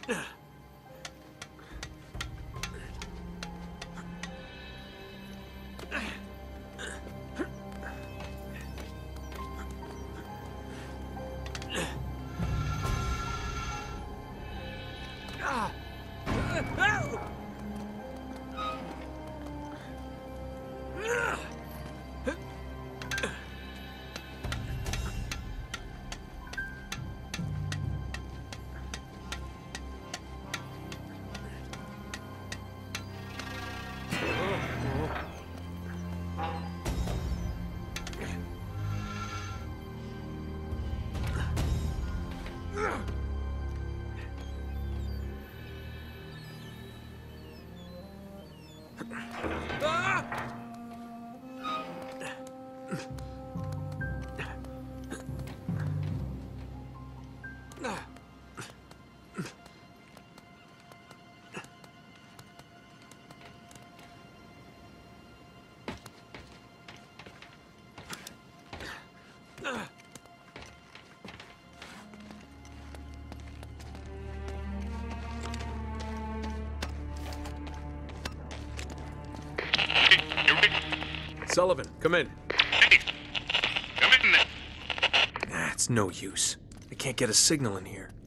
Sullivan, come in. Hey, come in there. Ah, it's no use. I can't get a signal in here.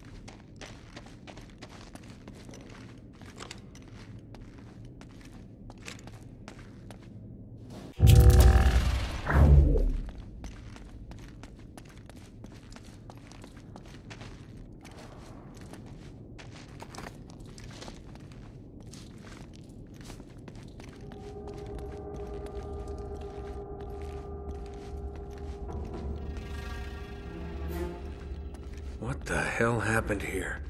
What the hell happened here?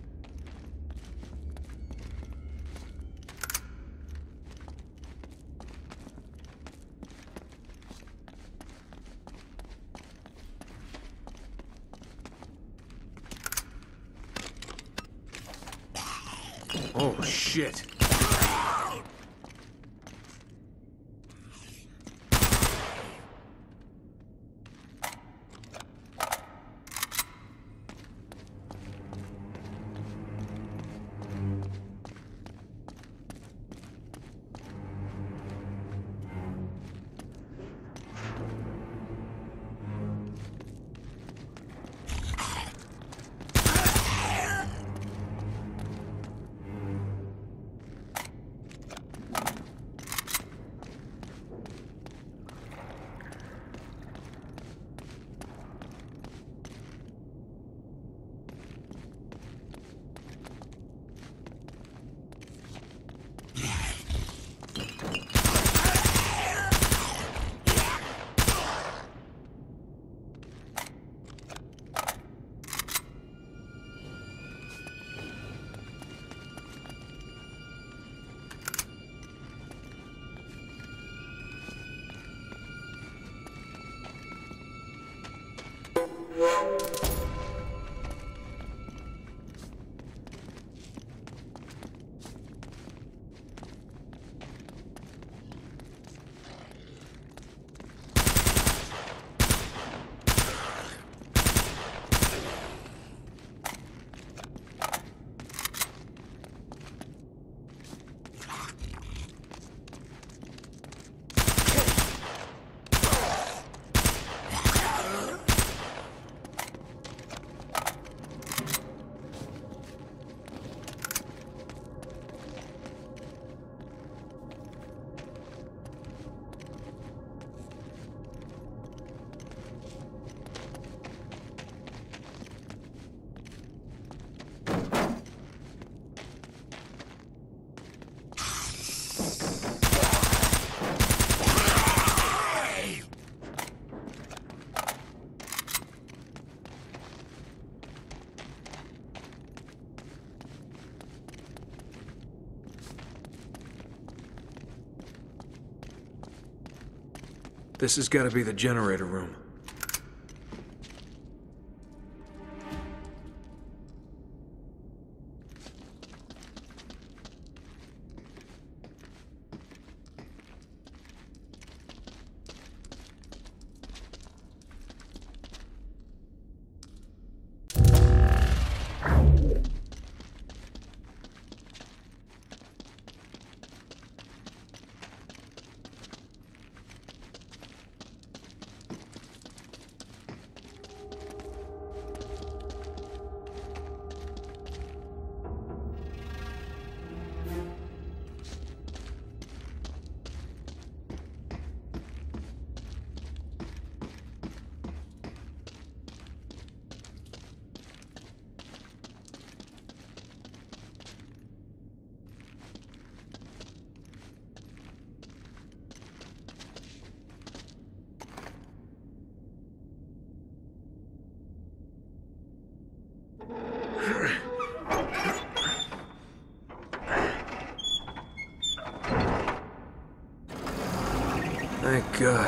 Oh, shit. This has got to be the generator room. Thank God.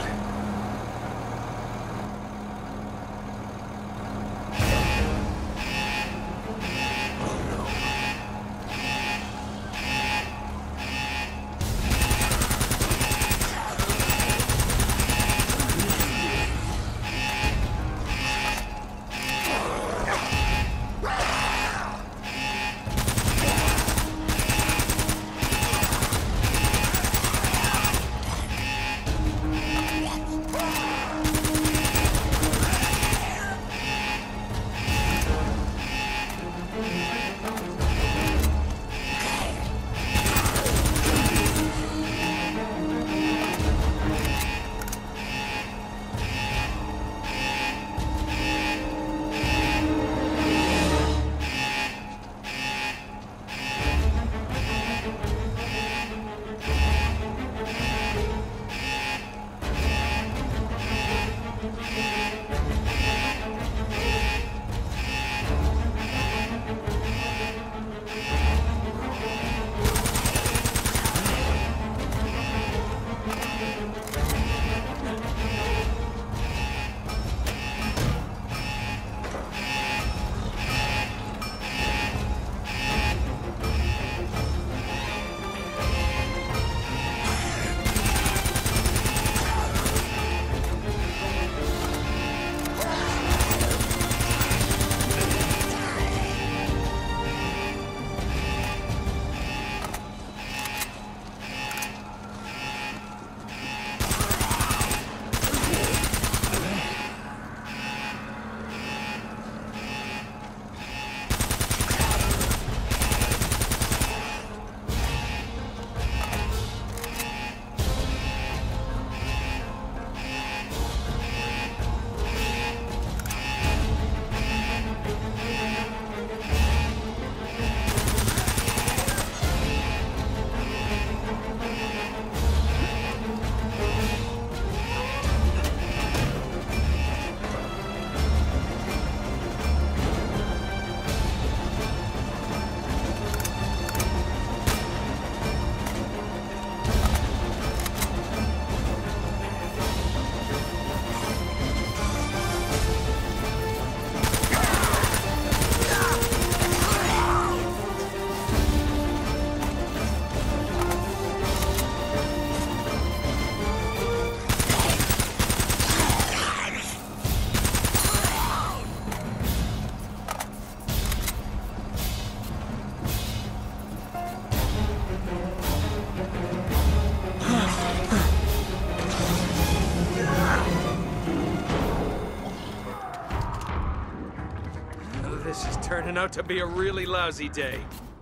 This is turning out to be a really lousy day.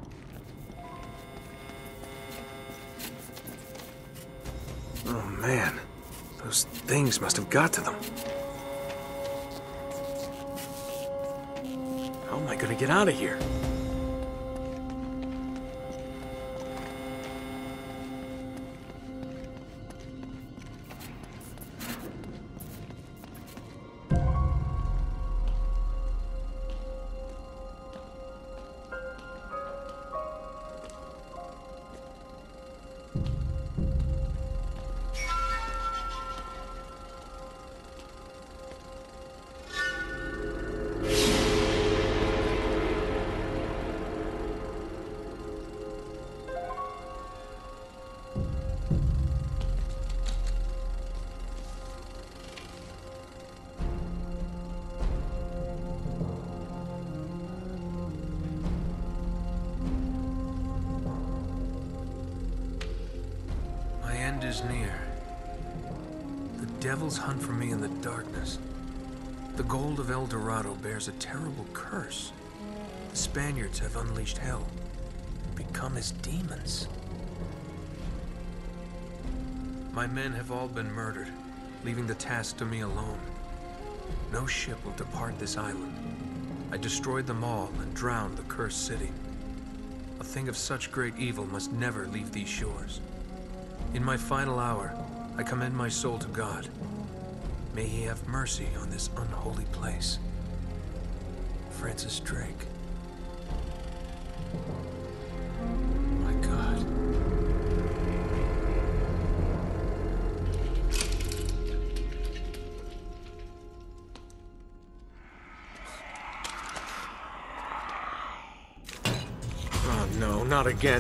Oh man, those things must have got to them. How am I gonna get out of here? Is near. The devils hunt for me in the darkness. The gold of El Dorado bears a terrible curse. The Spaniards have unleashed hell, become as demons. My men have all been murdered, leaving the task to me alone. No ship will depart this island. I destroyed them all and drowned the cursed city. A thing of such great evil must never leave these shores. In my final hour, I commend my soul to God. May he have mercy on this unholy place. Francis Drake. My God. Not again.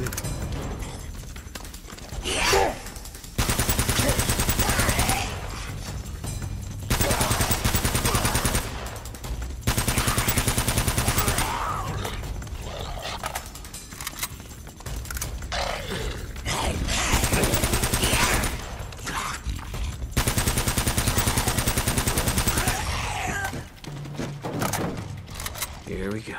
Here we go.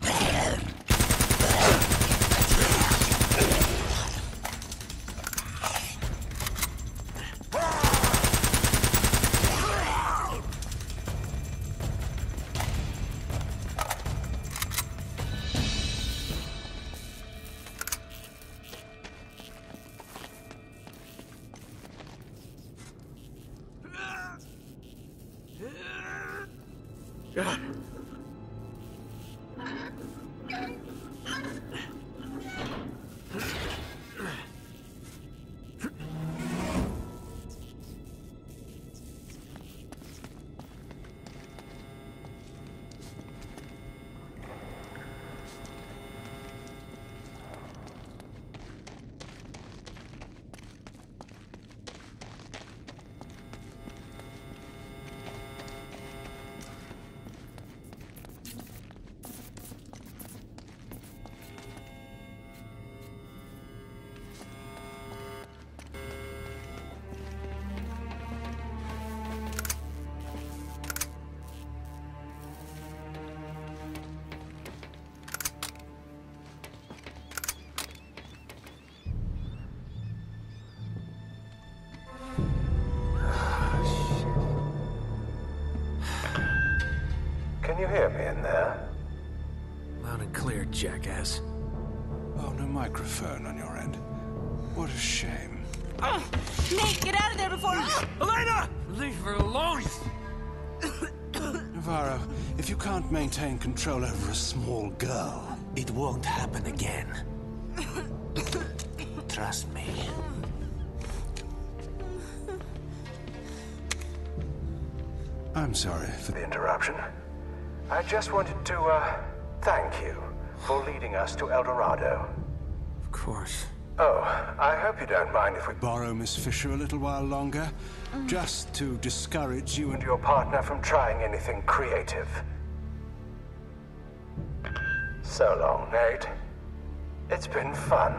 Can you hear me in there? Loud and clear, jackass. Oh, no microphone on your end. What a shame. Nate, get out of there before... Elena! Leave her alone! Navarro, if you can't maintain control over a small girl... It won't happen again. Trust me. I'm sorry for The interruption. I just wanted to, thank you for leading us to El Dorado. Of course. Oh, I hope you don't mind if we borrow Miss Fisher a little while longer, just to discourage you and and your partner from trying anything creative. So long, Nate. It's been fun.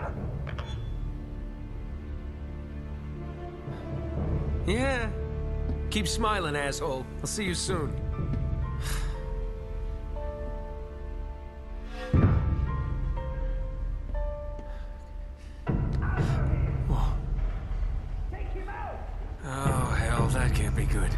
Yeah. Keep smiling, asshole. I'll see you soon. Whoa. Oh, hell, that can't be good.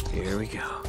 Here we go.